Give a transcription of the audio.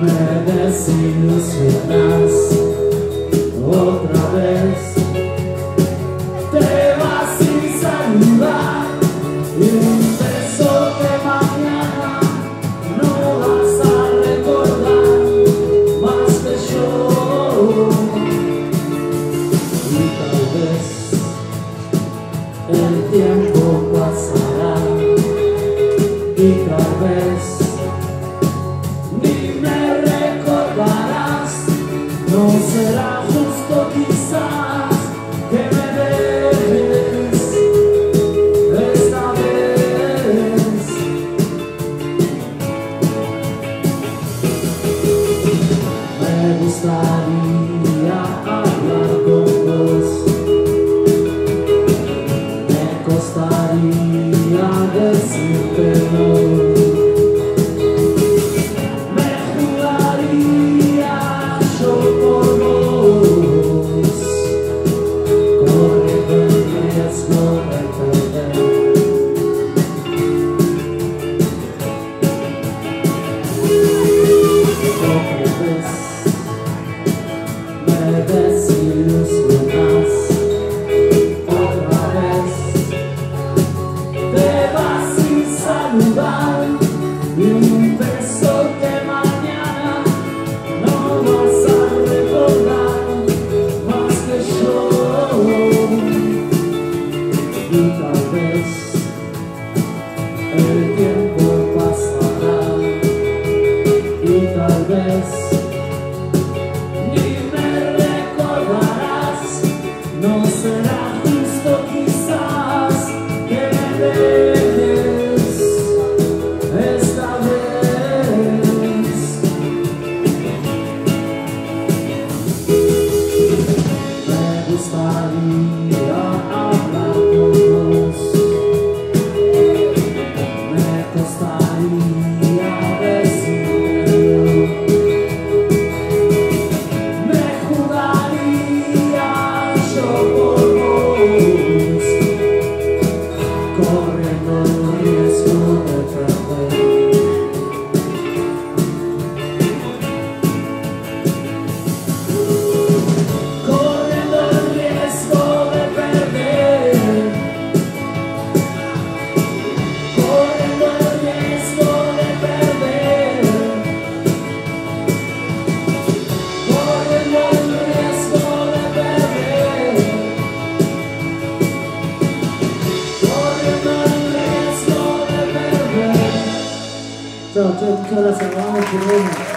Me desilusionas otra vez, te vas sin saludar y un beso que mañana no vas a recordar más que yo. Y tal vez el tiempo pasará y tal vez no será justo quizás que me dejes esta vez. Me gustaría hablar con vos, me costaría decírtelo. Me desilusionas otra vez, te vas sin saludar y un beso que mañana no vas a recordar más que yo. Y tal vez el tiempo pasará y tal vez no será justo quizás que me dejes esta vez. Me gustaría hablar con vos, me costaría decirlo, me jugaría por vos, corriendo el riesgo de perder. Corriendo el riesgo de perder. Corriendo el riesgo de perder. Corriendo el riesgo de perder. Chao, chao, muchas gracias, vamos por uno.